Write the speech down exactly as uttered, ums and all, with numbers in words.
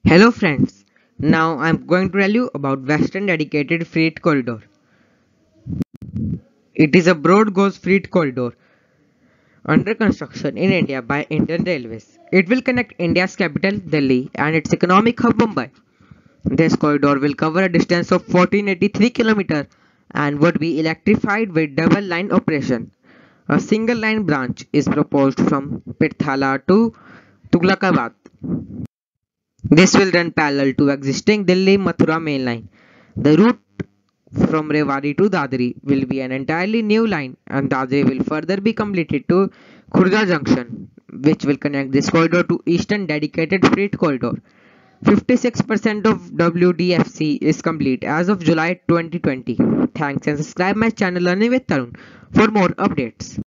Hello friends, now I'm going to tell you about Western Dedicated Freight Corridor. It is a broad gauge freight corridor under construction in India by Indian Railways. It will connect India's capital Delhi and its economic hub Mumbai. This corridor will cover a distance of one thousand four hundred eighty-three kilometers and would be electrified with double line operation. A single line branch is proposed from Pirthala to Tughlakabad. This will run parallel to existing Delhi-Mathura main line. The route from Rewari to Dadri will be an entirely new line, and Dadri will further be completed to Khurda Junction, which will connect this corridor to Eastern Dedicated Freight Corridor. fifty-six percent of W D F C is complete as of July twenty twenty. Thanks and subscribe my channel Learning with Tarun for more updates.